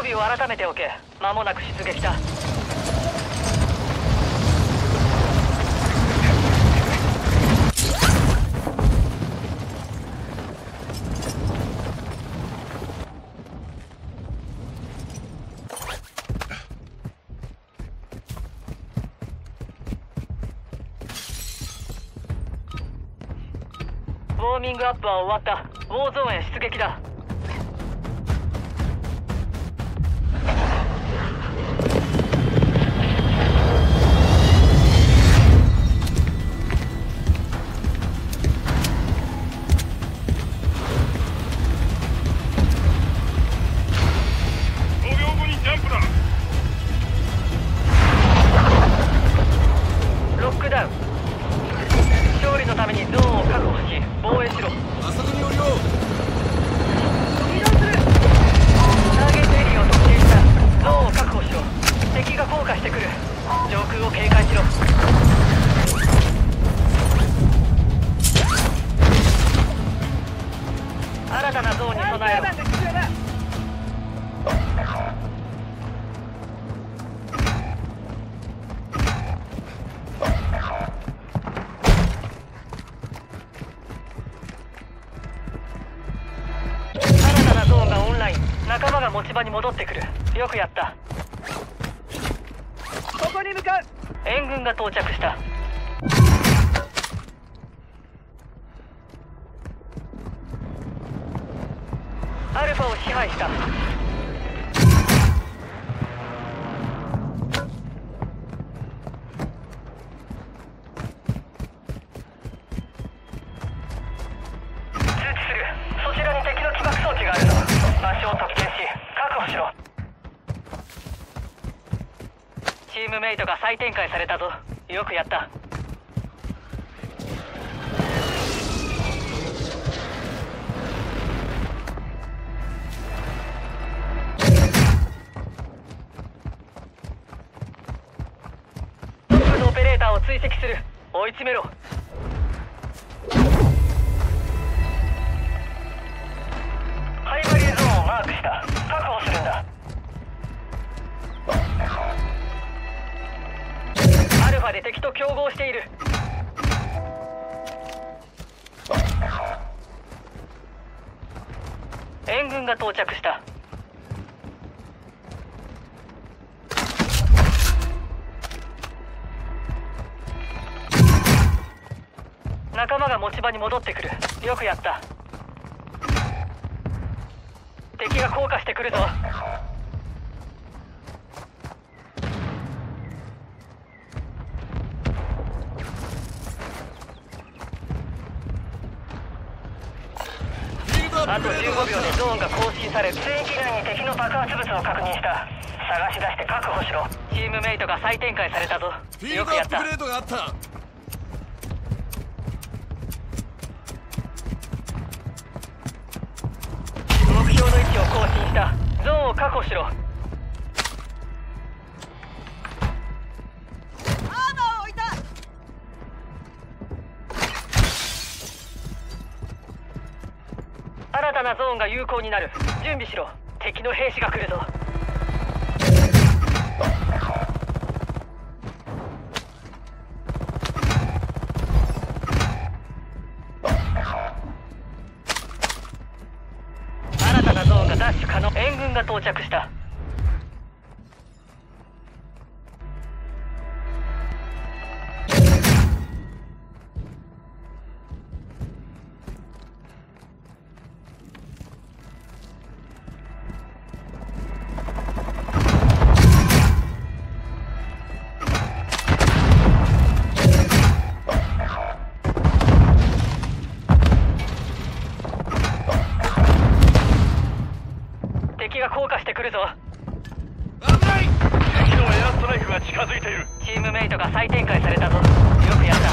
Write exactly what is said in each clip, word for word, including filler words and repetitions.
備を改めておけ。間もなく出撃だ。ウォーミングアップは終わった。ウォーゾーンへ出撃だ。 ごびょうごにジャンプだ。 ロックダウン。勝利のためにゾーンを確保し防衛しろ。 浅野に降りろ。 移動する。ターゲットエリアを特定した。ゾーンを確保しろ。敵が降下してくる。上空を警戒しろ。新たなゾーンに備えろ。仲間が持ち場に戻ってくる。よくやった。ここに向かう。援軍が到着した。アルファを支配した。通知する。そちらに敵の起爆装置があるぞ。場所を特定し確保しろ。チームメイトが再展開されたぞ。よくやった。トップのオペレーターを追跡する。追い詰めろ。ハイバリューゾーンをマークした。確保するんだ。アルファで敵と競合している。援軍が到着した。仲間が持ち場に戻ってくる。よくやった。敵が降下してくるぞ。あとじゅうごびょうでゾーンが更新される。水域内に敵の爆発物を確認した。探し出して確保しろ。チームメイトが再展開されたぞ。 フィールよくやった。 ドアップグレードがあった。 目標の位置を更新した。ゾーンを確保しろ。新たなゾーンが有効になる。準備しろ。敵の兵士が来るぞ。新たなゾーンがダッシュ可能。援軍が到着した。敵が降下してくるぞ。 危ない。敵のエアストライクが近づいている。 チームメイトが再展開されたぞ。よくやった。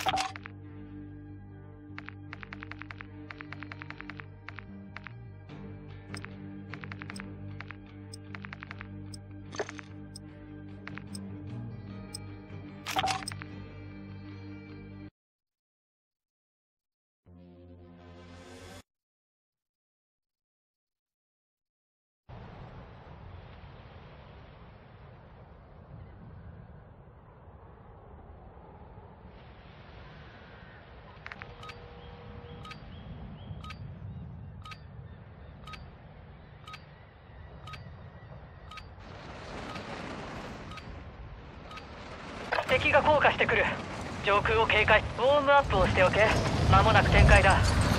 敵が降下してくる。上空を警戒。ウォームアップをしておけ。間もなく展開だ。